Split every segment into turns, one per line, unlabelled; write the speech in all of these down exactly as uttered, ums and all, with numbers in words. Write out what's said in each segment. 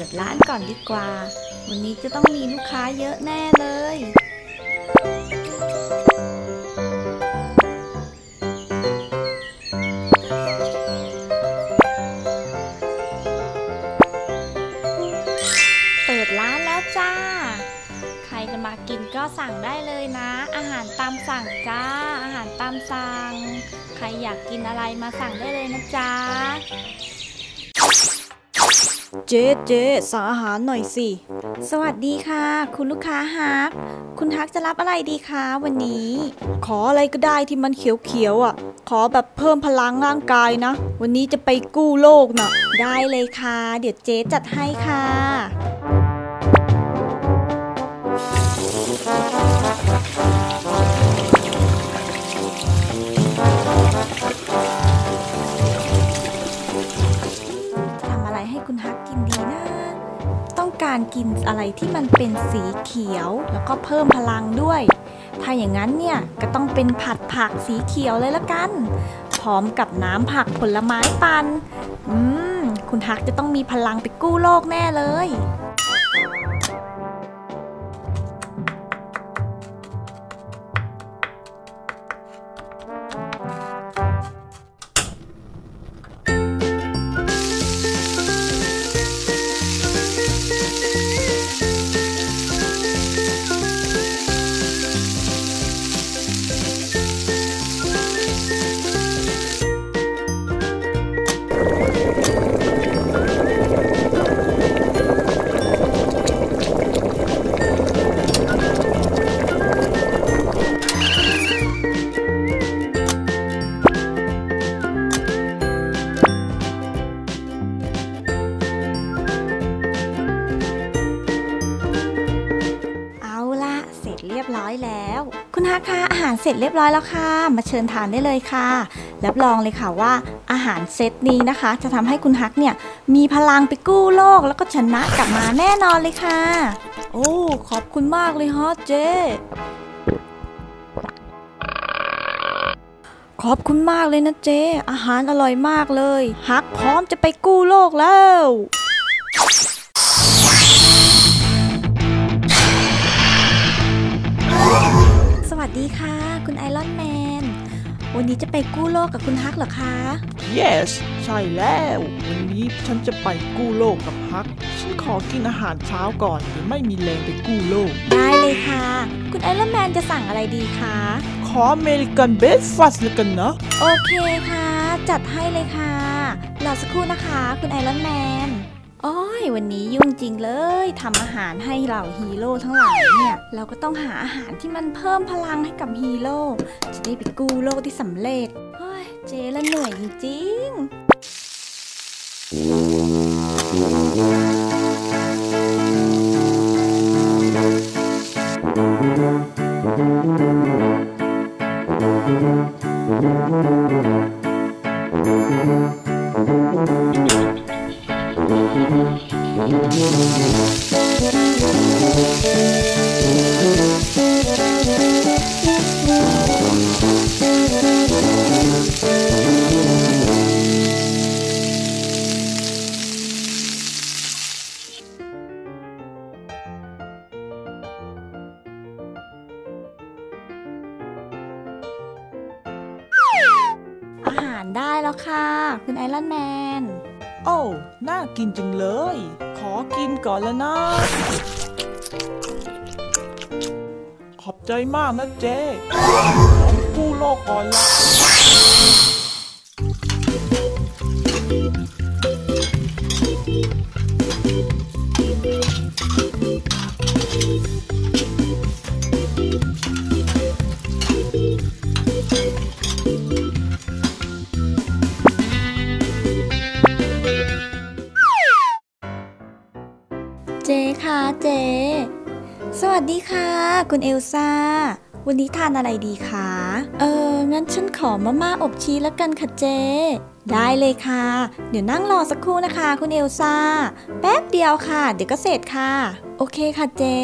ร้านก่อนดีกว่าวันนี้จะต้องมีลูกค้าเยอะแน่เลยเปิดร้านแล้วจ้าใครจะมากินก็สั่งได้เลยนะอาหารตามสั่งจ้าอาหารตามสั่งใครอยากกินอะไรมาสั่งได้เลยนะจ๊ะเจ๊เจ๊สั่งอาหารหน่อยสิสวัสดีค่ะคุณลูกค้าฮักคุณฮักจะรับอะไรดีคะวันนี้ขออะไรก็ได้ที่มันเขียวๆอ่ะขอแบบเพิ่มพลังร่างกายนะวันนี้จะไปกู้โลกนะได้เลยค่ะเดี๋ยวเจ๊จัดให้ค่ะให้คุณฮักกินดีนะต้องการกินอะไรที่มันเป็นสีเขียวแล้วก็เพิ่มพลังด้วยถ้าอย่างนั้นเนี่ยก็ต้องเป็นผัดผักสีเขียวเลยละกันพร้อมกับน้ำผักผลไม้ปั่นอืมคุณฮักจะต้องมีพลังไปกู้โลกแน่เลยเรียบร้อยแล้วคุณฮักคะอาหารเสร็จเรียบร้อยแล้วค่ะมาเชิญทานได้เลยค่ะรับรองเลยค่ะว่าอาหารเซตนี้นะคะจะทำให้คุณฮักเนี่ยมีพลังไปกู้โลกแล้วก็ชนะกลับมาแน่นอนเลยค่ะโอ้ขอบคุณมากเลยฮะเจ๊ขอบคุณมากเลยนะเจ๊อาหารอร่อยมากเลยฮักพร้อมจะไปกู้โลกแล้วสวัสดีค่ะคุณไอรอนแมนวันนี้จะไปกู้โลกกับคุณฮักเหรอคะ
Yes ใช่แล้ววันนี้ฉันจะไปกู้โลกกับฮักฉันขอกินอาหารเช้าก่อนเดี๋ยวไม่มีแรงไปกู้โลก
ได้เลยค่ะคุณไอรอนแมนจะสั่งอะไรดีคะ
ขออเมริกันเบรคฟาสต์แล้วกันนะ
โอเคค่ะจัดให้เลยค่ะรอสักครู่นะคะคุณไอรอนแมนโอ้ยวันนี้ยุ่งจริงเลยทำอาหารให้เหล่าฮีโร่ทั้งหลายเนี่ยเราก็ต้องหาอาหารที่มันเพิ่มพลังให้กับฮีโร่จะได้ไปกู้โลกที่สำเร็จเฮ้ยเจ๊ละเหนื่อยจริงอาหารได้แล้วค่ะคุณไอรอนแมน
โอ้น่ากินจังเลยขอกินก่อนแล้วนะขอบใจมากนะเจ๊ผมกู้โลกก่อนละ
เจ๊ค่ะเจ๊สวัสดีค่ะคุณเอลซ่าวันนี้ทานอะไรดีคะเอองั้นฉันขอมาม่าอบชีสแล้วกันค่ะเจ๊ได้เลยค่ะเดี๋ยวนั่งรอสักครู่นะคะคุณเอลซ่าแป๊บเดียวค่ะเดี๋ยวก็เสร็จค่ะโอเคค่ะเจ๊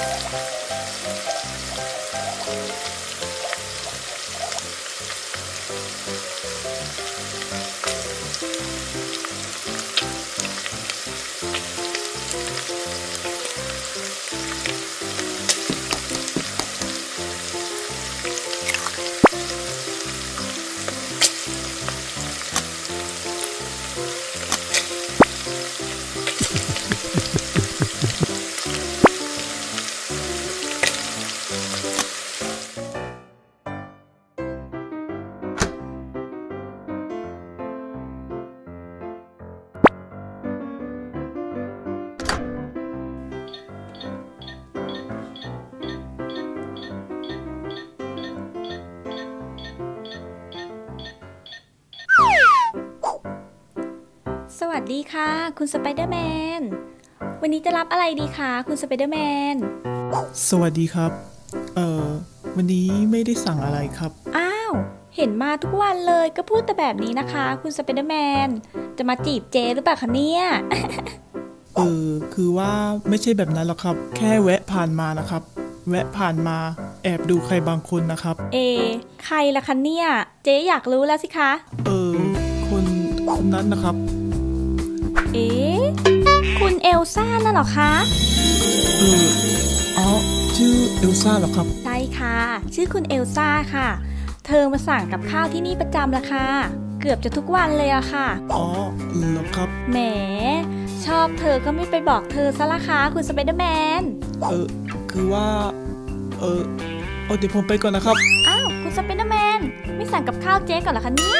สวัสดีค่ะคุณสไปเดอร์แมนวันนี้จะรับอะไรดีคะคุณสไปเดอร์แมน
สวัสดีครับเอ่อวันนี้ไม่ได้สั่งอะไรครับ
อ้าวเห็นมาทุกวันเลยก็พูดแต่แบบนี้นะคะคุณสไปเดอร์แมนจะมาจีบเจหรือเปล่าคะเนี่ย
เออคือว่าไม่ใช่แบบนั้นหรอกครับแค่แวะผ่านมานะครับแวะผ่านมาแอบดูใครบางคนนะครับ
เอใครล่ะคะเนี่ยเจ๊อยากรู้แล้วสิคะ
เออคนคนนั้นนะครับ
เอ๊ะคุณเอลซ่าน่ะเหรอคะ
เอออ๋อชื่อเอลซ่าเหรอครับ
ใช่ค่ะชื่อคุณเอลซ่าค่ะเธอมาสั่งกับข้าวที่นี่ประจำละค่ะเกือบจะทุกวันเลยอะค่ะ
อ๋อเหรอครับ
แหมชอบเธอก็ไม่ไปบอกเธอซะละคะคุณสไปเดอร์แมน
เออคือว่าเออเอาเดี๋ยวผมไปก่อนนะครับ
อ้าวคุณสไปเดอร์แมนไม่สั่งกับข้าวเจ๊ก่อนเหรอคะเนี่ย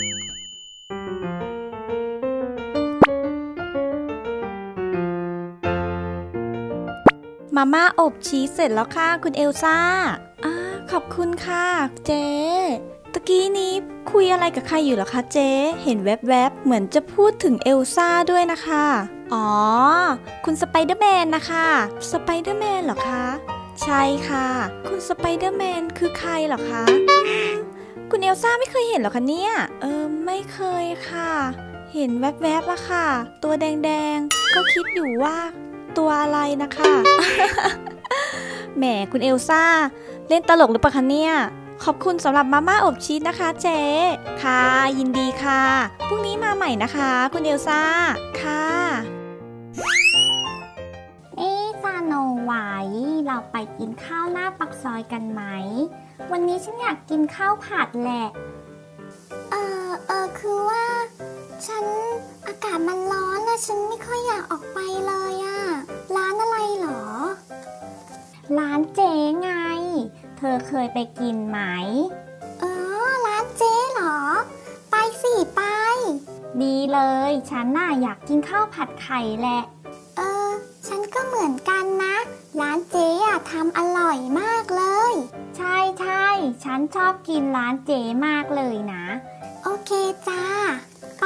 มาม่าอบชีสเสร็จแล้วค่ะคุณเอลซ่าอ่าขอบคุณค่ะเจ๊ตะกี้นี้คุยอะไรกับใครอยู่เหรอคะเจ๊เห็นแวบๆเหมือนจะพูดถึงเอลซ่าด้วยนะคะอ๋อคุณสไปเดอร์แมนนะคะสไปเดอร์แมนเหรอคะใช่ค่ะคุณสไปเดอร์แมนคือใครเหรอคะคุณเอลซ่าไม่เคยเห็นเหรอคะเนี่ยเออไม่เคยค่ะเห็นแวบๆอะค่ะตัวแดงๆก็คิดอยู่ว่าตัวอะไรนะคะแหมคุณเอลซ่าเล่นตลกหรือเปล่าคะเนี่ยขอบคุณสำหรับมาม่าอบชีสนะคะเจ๊ค่ะยินดีค่ะพรุ่งนี้มาใหม่นะคะคุณเอลซ่าค่ะ
เอ๊ะซาโนไว้เราไปกินข้าวหน้าปากซอยกันไหมวันนี้ฉันอยากกินข้าวผัดแหละเออเออคือว่าฉันอากาศมันร้อนนะฉันไม่ค่อยอยากออกไปเลยอะร้านอะไรหรอร้านเจ๊ไงเธอเคยไปกินไหมเออร้านเจ๊เหรอไปสิไปดีเลยฉันน่ะอยากกินข้าวผัดไข่แหละเออฉันก็เหมือนกันนะร้านเจ๊อะทำอร่อยมากเลยใช่ใช่ฉันชอบกินร้านเจ๊มากเลยนะโอเคจ้าไป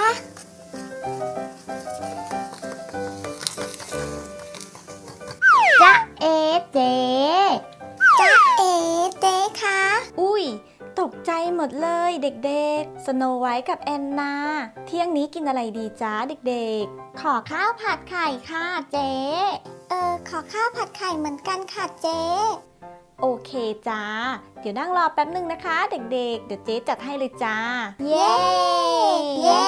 จ๊ะเอ๋เจ๊จ๊ะเอ๋เจ๊คะ
อุ้ยตกใจหมดเลยเด็กๆสโนไวท์กับแอนนาเที่ยงนี้กินอะไรดีจ้าเด็กๆ
ขอข้าวผัดไข่ค่ะเจ๊เออขอข้าวผัดไข่เหมือนกันค่ะเจ๊
โอเคจ้าเดี๋ยวนั่งรอแป๊บนึงนะคะเด็กๆเดี๋ยวเจ๊จัดให้เลยจ้า
เย้เย้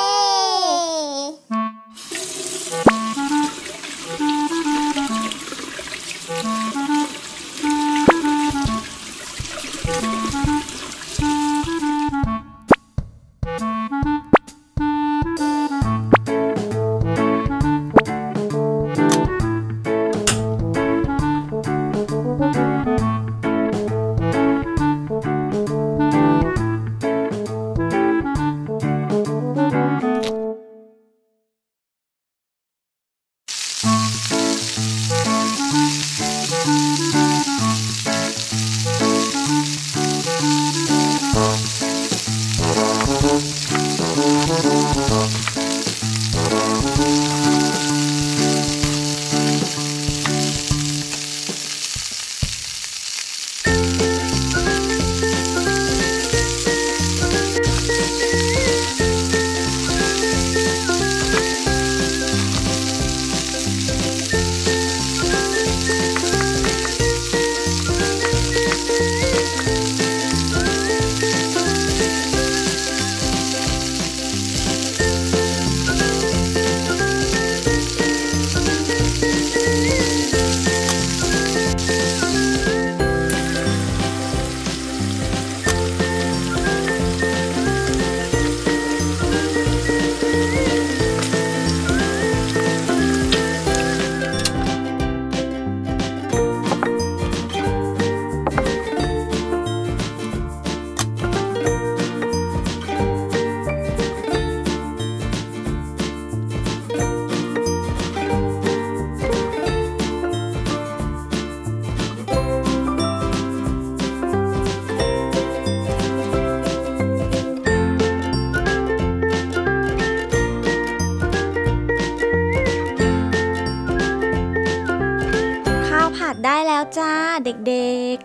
เด็ก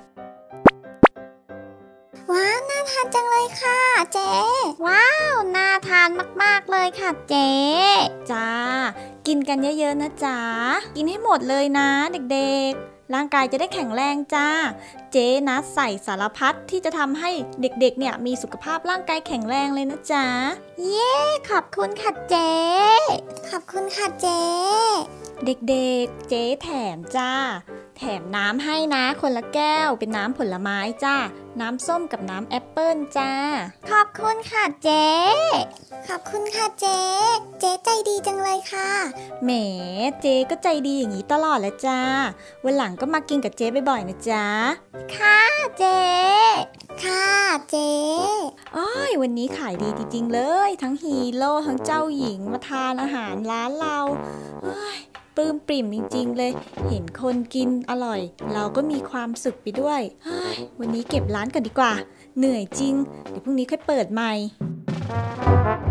ๆ
ว้าวน่าทานจังเลยค่ะเจ๊ว้าวน่าทานมากๆเลยค่ะเจ๊
จ้ากินกันเยอะๆนะจ๊ะกินให้หมดเลยนะเด็กๆร่างกายจะได้แข็งแรงจ้าเจ๊นะใส่สารพัดที่จะทำให้เด็กๆเนี่ยมีสุขภาพร่างกายแข็งแรงเลยนะจ๊ะ
เย้ขอบคุณค่ะเจ๊ขอบคุณค่ะเจ๊
เด็กๆเจ๊แถมจ้าแถมน้ำให้นะคนละแก้วเป็นน้ำผลไม้จ้าน้ำส้มกับน้ำแอปเปิ้ลจ้า
ขอบคุณค่ะเจ๊ขอบคุณค่ะเจ๊เจ๊ใจดีจังเลยค่ะ
แหมเจ๊ก็ใจดีอย่างนี้ตลอดแหละจ้าวันหลังก็มากินกับเจ๊บ่อยๆนะจ๊ะ
ค่ะเจ๊ค่ะเจ๊
อ้อยวันนี้ขายดีจริงๆเลยทั้งฮีโร่ทั้งเจ้าหญิงมาทานอาหารร้านเราปลื้มปริ่มจริงๆเลยเห็นคนกินอร่อยเราก็มีความสุขไปด้วยวันนี้เก็บร้านกันดีกว่าเหนื่อยจริงเดี๋ยวพรุ่งนี้ค่อยเปิดใหม่